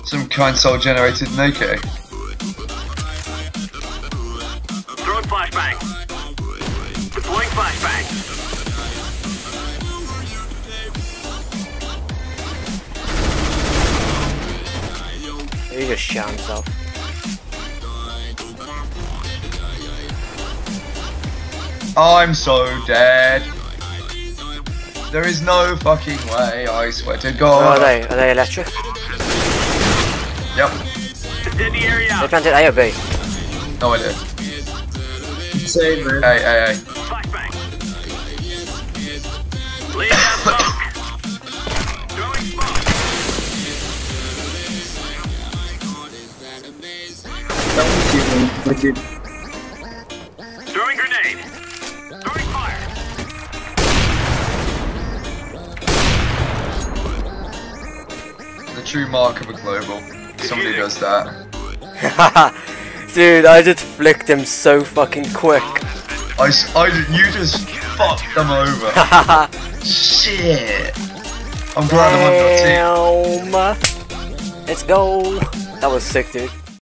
Some kind soul generated in AK. Throwing flashbang. Deploying flashbang. He just shot himself. I'm so dead. There is no fucking way, I swear to God. Oh, are they electric? Yep. Incendiary They out. planted A or B? No idea. Insane, man. Hey. Flashbang. Laying down smoke. Throwing smoke. That was you, man. Wicked. Throwing grenade. Throwing fire. The true mark of a global. Somebody does that. Dude, I just flicked him so fucking quick. You just fucked them over. Shit. I'm glad I'm on your team. Damn. Let's go. That was sick, dude.